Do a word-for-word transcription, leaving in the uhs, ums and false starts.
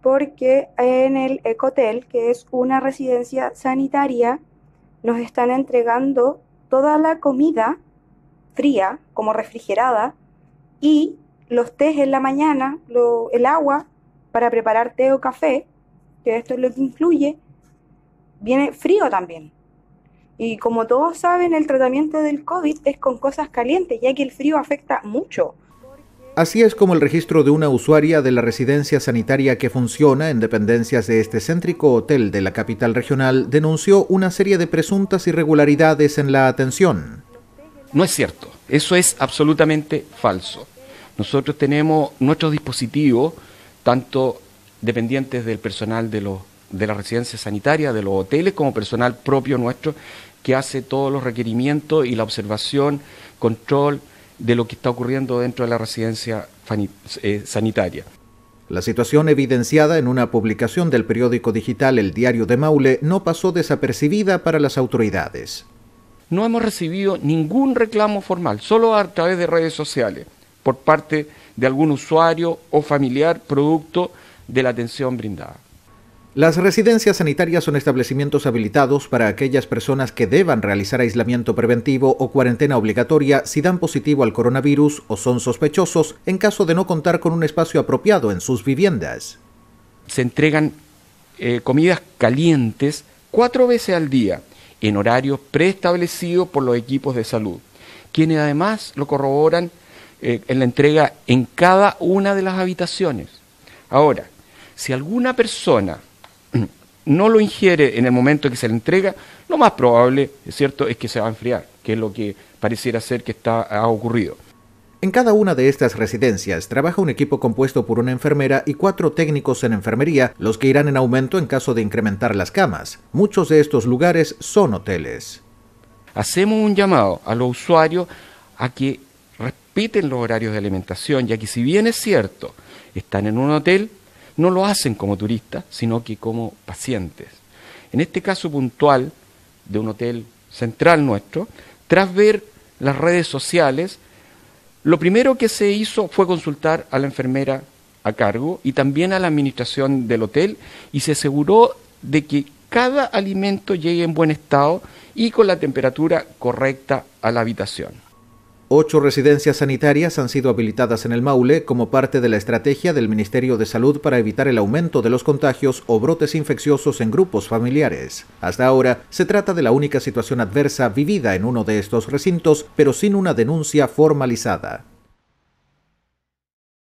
porque en el Ecotel, que es una residencia sanitaria, nos están entregando toda la comida fría, como refrigerada, y los tés en la mañana, lo, el agua para preparar té o café, que esto es lo que incluye, viene frío también. Y como todos saben, el tratamiento del COVID es con cosas calientes, ya que el frío afecta mucho. Así es como el registro de una usuaria de la residencia sanitaria que funciona en dependencias de este céntrico hotel de la capital regional denunció una serie de presuntas irregularidades en la atención. No es cierto, eso es absolutamente falso. Nosotros tenemos nuestros dispositivos, tanto dependientes del personal de, los, de la residencia sanitaria, de los hoteles, como personal propio nuestro, que hace todos los requerimientos y la observación, control de lo que está ocurriendo dentro de la residencia eh, sanitaria. La situación evidenciada en una publicación del periódico digital El Diario de Maule no pasó desapercibida para las autoridades. No hemos recibido ningún reclamo formal, solo a través de redes sociales, por parte de algún usuario o familiar producto de la atención brindada. Las residencias sanitarias son establecimientos habilitados para aquellas personas que deban realizar aislamiento preventivo o cuarentena obligatoria si dan positivo al coronavirus o son sospechosos en caso de no contar con un espacio apropiado en sus viviendas. Se entregan eh, comidas calientes cuatro veces al día en horarios preestablecidos por los equipos de salud, quienes además lo corroboran eh, en la entrega en cada una de las habitaciones. Ahora, si alguna persona no lo ingiere en el momento que se le entrega, lo más probable, es cierto, es que se va a enfriar, que es lo que pareciera ser que está, ha ocurrido. En cada una de estas residencias trabaja un equipo compuesto por una enfermera y cuatro técnicos en enfermería, los que irán en aumento en caso de incrementar las camas. Muchos de estos lugares son hoteles. Hacemos un llamado a los usuarios a que respeten los horarios de alimentación, ya que si bien es cierto, están en un hotel, no lo hacen como turistas, sino que como pacientes. En este caso puntual de un hotel central nuestro, tras ver las redes sociales, lo primero que se hizo fue consultar a la enfermera a cargo y también a la administración del hotel y se aseguró de que cada alimento llegue en buen estado y con la temperatura correcta a la habitación. Ocho residencias sanitarias han sido habilitadas en el Maule como parte de la estrategia del Ministerio de Salud para evitar el aumento de los contagios o brotes infecciosos en grupos familiares. Hasta ahora, se trata de la única situación adversa vivida en uno de estos recintos, pero sin una denuncia formalizada.